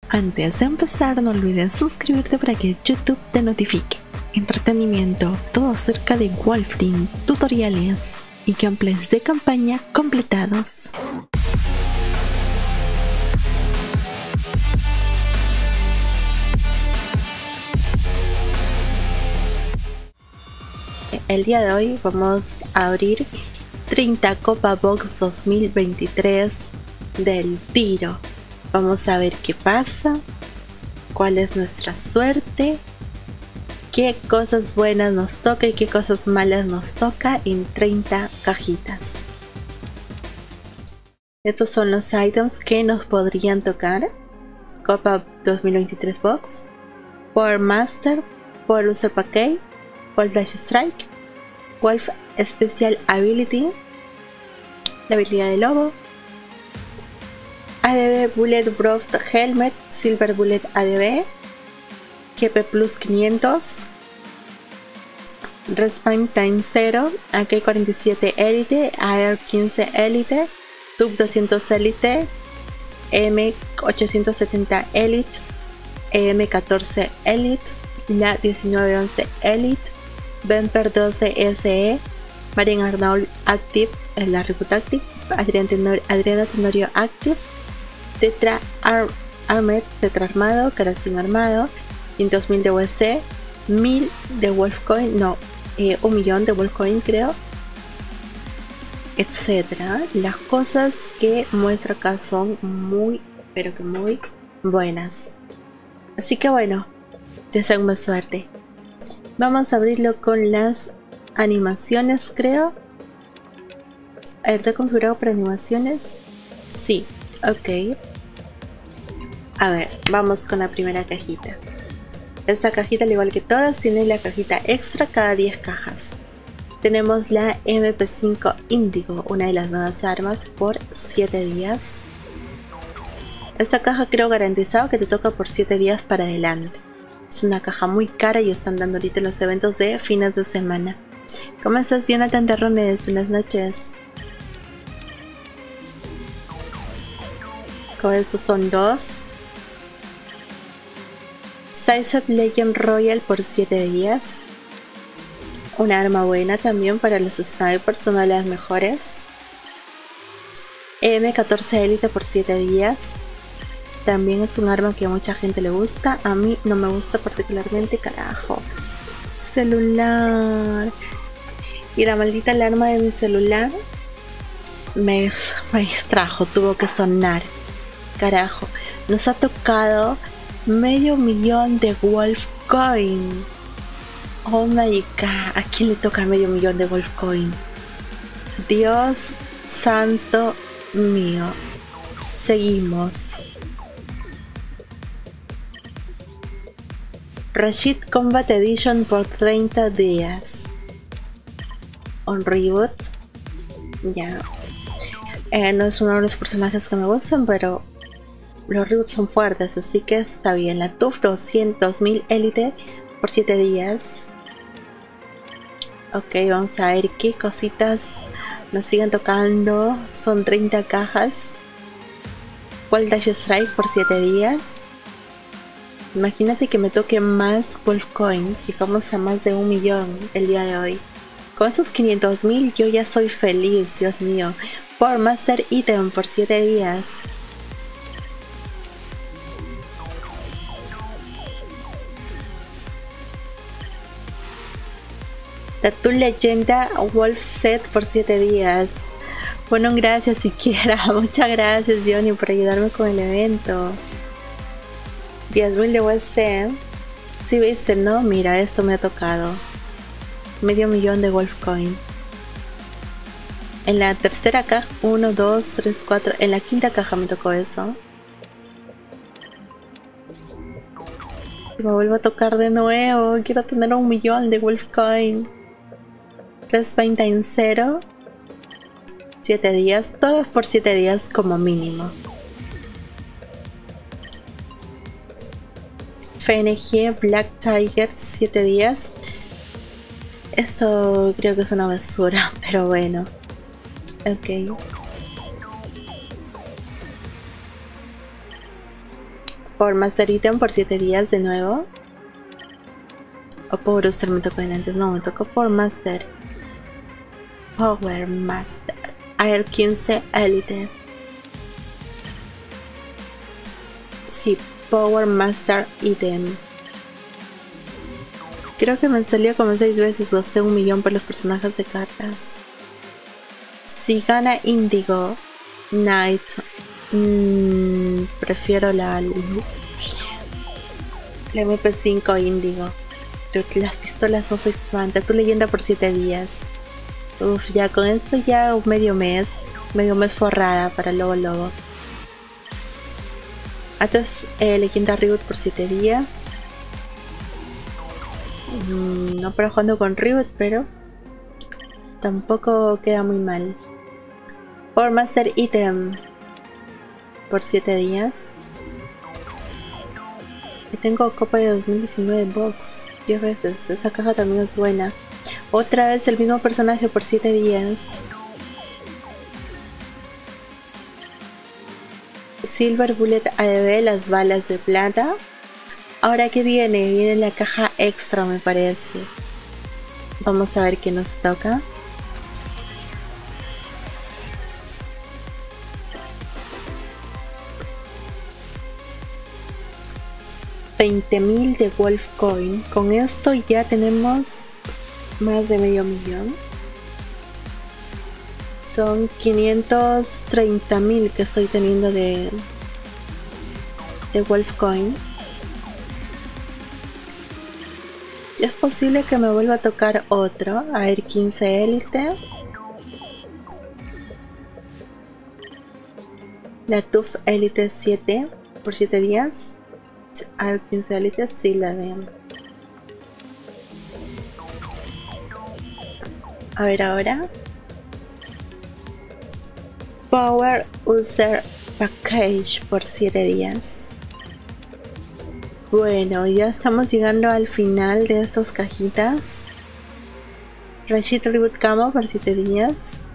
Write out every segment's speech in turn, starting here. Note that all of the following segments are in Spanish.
Antes de empezar, no olvides suscribirte para que YouTube te notifique. Entretenimiento, todo acerca de Wolf Team, tutoriales y gameplays de campaña completados. El día de hoy vamos a abrir 30 Copa Box 2023 del tiro. Vamos a ver qué pasa, cuál es nuestra suerte, qué cosas buenas nos toca y qué cosas malas nos toca en 30 cajitas. Estos son los items que nos podrían tocar. Copa 2023 Box, Power Master, Power User Package, Wolf Flash Strike, Wolf Special Ability, la habilidad de lobo, ADB Bullet Broth Helmet, Silver Bullet ADB, GP Plus 500, Respawn Time 0, AK-47 Elite, AR-15 Elite, TUB-200 Elite, M870 Elite, EM14 Elite, La 1911 Elite, Bemper 12 SE, Marine Arnold Active, la Reboot Active, Adriana Tenorio Active, Tetra Armed, Tetra Armado, Karastin Armado, 500.000 de USC, 1000 de Wolfcoin, no, 1 millón de Wolfcoin creo, etcétera. Las cosas que muestra acá son muy, pero que muy buenas. Así que bueno, deseo suerte. Vamos a abrirlo con las animaciones, creo. A ver, ¿está configurado para animaciones? Sí, ok. A ver, vamos con la primera cajita. Esta cajita, al igual que todas, tiene la cajita extra cada 10 cajas. Tenemos la MP5 Indigo, una de las nuevas armas, por 7 días. Esta caja creo garantizado que te toca por 7 días para adelante. Es una caja muy cara y están dando ahorita los eventos de fines de semana. ¿Cómo estás, Jonathan Terrones? Buenas noches. Con estos son dos. Size Up Legend Royal por 7 días. Una arma buena también para los snipers, una de las mejores. M14 Elite por 7 días. También es un arma que a mucha gente le gusta. A mí no me gusta particularmente, carajo. Celular. Y la maldita alarma de mi celular me extrajo, tuvo que sonar. Carajo, nos ha tocado medio millón de Wolfcoin. Oh my god, ¿a quién le toca medio millón de Wolfcoin? Dios santo mío. Seguimos. Rashid Combat Edition por 30 días. On Reboot. Ya. No es uno de los personajes que me gustan, pero los reboots son fuertes, así que está bien. La TUF 200.000 Elite por 7 días. Ok, vamos a ver qué cositas nos siguen tocando. Son 30 cajas. Wolf Dash Strike por 7 días. Imagínate que me toque más Wolfcoin. Llegamos a más de 1 millón el día de hoy. Con esos 500.000 yo ya soy feliz, Dios mío. Power Master Item por 7 días. Tattoo Leyenda Wolf Set por 7 días. Bueno, gracias siquiera. Muchas gracias, Johnny, por ayudarme con el evento. 10.000 de USC. Si viste, ¿no? Mira, esto me ha tocado. Medio millón de Wolfcoin. En la tercera caja, 1, 2, 3, 4. En la quinta caja me tocó eso. Me vuelvo a tocar de nuevo. Quiero tener 1 millón de Wolfcoin. 320 en 0. 7 días. Todo es por 7 días como mínimo. FNG Black Tiger 7 días. Esto creo que es una basura, pero bueno. Ok. por Master Item por 7 días de nuevo. O por Booster me tocó en antes, no, me tocó por Master. Power Master. Air 15 Elite. Sí, Power Master Item. Creo que me salió como 6 veces, gasté 1 millón por los personajes de cartas. Si gana Indigo Knight, prefiero la MP5 Indigo. Las pistolas no soy fan. Tu leyenda por 7 días. Uf, ya con esto ya un medio mes forrada para Lobo Lobo. Antes leyenda Reboot por 7 días. No para jugando con Reboot, pero tampoco queda muy mal. Por Master Item por 7 días. Y tengo Copa de 2019 Box 10 veces. Esa caja también es buena. Otra vez el mismo personaje por 7 días. Silver Bullet ADB, las balas de plata. Ahora que viene, viene la caja extra me parece. Vamos a ver qué nos toca. $20.000 de Wolf Coin. Con esto ya tenemos más de medio millón. Son 530.000 que estoy teniendo de Wolf Coin. Es posible que me vuelva a tocar otro. Air 15 Elite. La TUF Elite 7 por 7 días. Air 15 Elite sí la veo. A ver ahora. Power User Package por 7 días. Bueno, ya estamos llegando al final de estas cajitas. Rashid Reboot Camo por 7 días.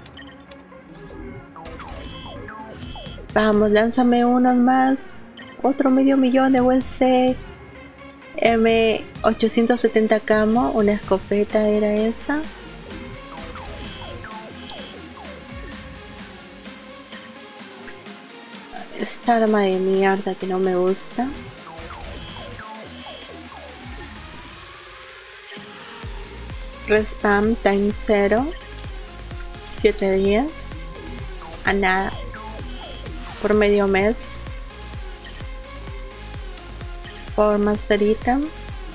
Vamos, lánzame unos más. Otro medio millón de USC M870 Camo. Una escopeta era esa. Esta arma de mierda que no me gusta. Respam Time 0. 7 días. A nada. Por medio mes. Por Master Item.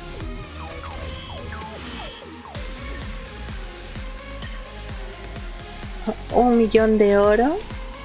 $1 millón de oro.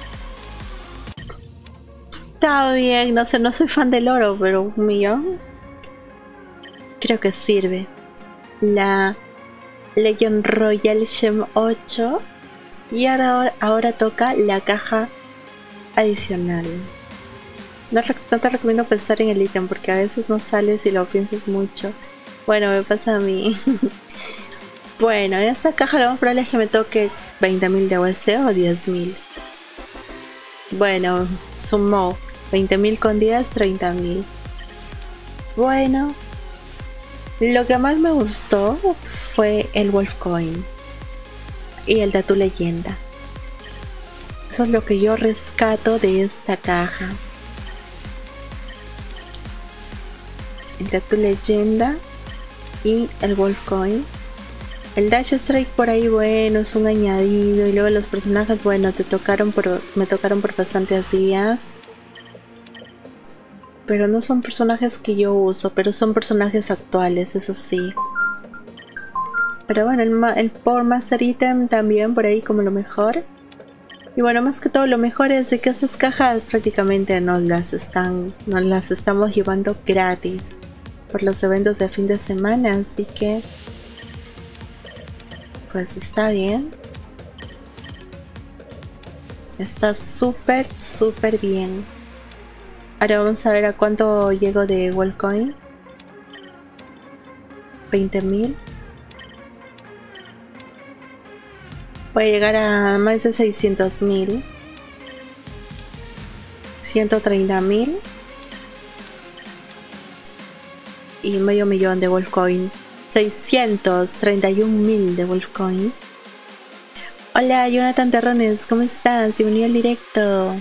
Está bien, no sé, no soy fan del oro, pero 1 millón creo que sirve. La Legend Royal Gem 8. Y ahora toca la caja adicional. No te recomiendo pensar en el ítem porque a veces no sale si lo piensas mucho. Bueno, me pasa a mí. Bueno, en esta caja lo más probable es que me toque 20.000 de USC o 10.000. Bueno, sumó 20.000 con 10, 30.000. Bueno, lo que más me gustó fue el Wolf Coin y el de tu leyenda. Eso es lo que yo rescato de esta caja. El de tu leyenda y el Wolf Coin. El Dash Strike por ahí, bueno, es un añadido. Y luego los personajes, bueno, me tocaron por bastantes días. Pero no son personajes que yo uso, pero son personajes actuales, eso sí. Pero bueno, el Power Master Item también por ahí como lo mejor. Y bueno, más que todo lo mejor es de que esas cajas prácticamente nos las estamos llevando gratis por los eventos de fin de semana, así que pues está bien. Está súper bien. Ahora vamos a ver a cuánto llego de Wolf Coin. 20.000. Voy a llegar a más de 600.000. 130.000. y medio millón de Wolfcoin. 631.000 de Wolfcoin. Hola Jonathan Terrones, ¿cómo estás? Bienvenido al directo.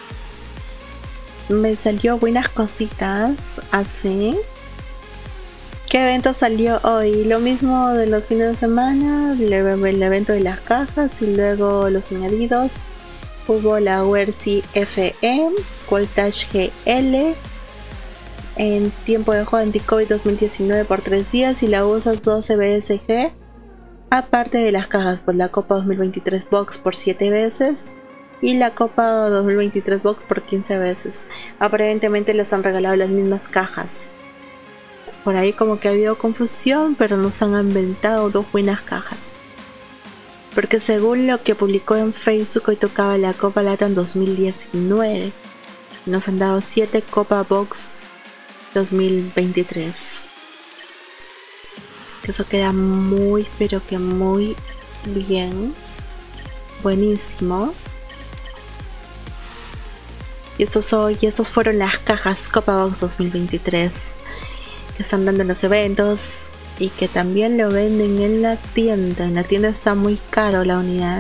Me salió buenas cositas así. ¿Qué evento salió hoy? Lo mismo de los fines de semana, el evento de las cajas y luego los añadidos. Hubo la Wersi FE, Voltage GL, en tiempo de juego anti-COVID 2019 por 3 días y la USAS 12 BSG. Aparte de las cajas, por la Copa 2023 Box por 7 veces y la Copa 2023 Box por 15 veces. Aparentemente les han regalado las mismas cajas. Por ahí como que ha habido confusión, pero nos han inventado 2 buenas cajas. Porque según lo que publicó en Facebook, hoy tocaba la Copa Latam 2019. Nos han dado 7 Copa Box 2023. Eso queda muy, pero que muy bien. Buenísimo. Y estos fueron las cajas Copa Box 2023 que están dando en los eventos y que también lo venden en la tienda. En la tienda está muy caro la unidad.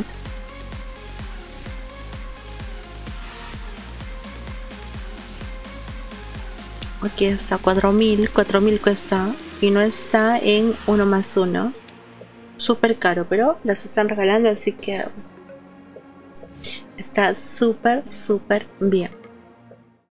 Aquí está 4.000 cuesta y no está en 1+1. Súper caro, pero las están regalando, así que está súper bien.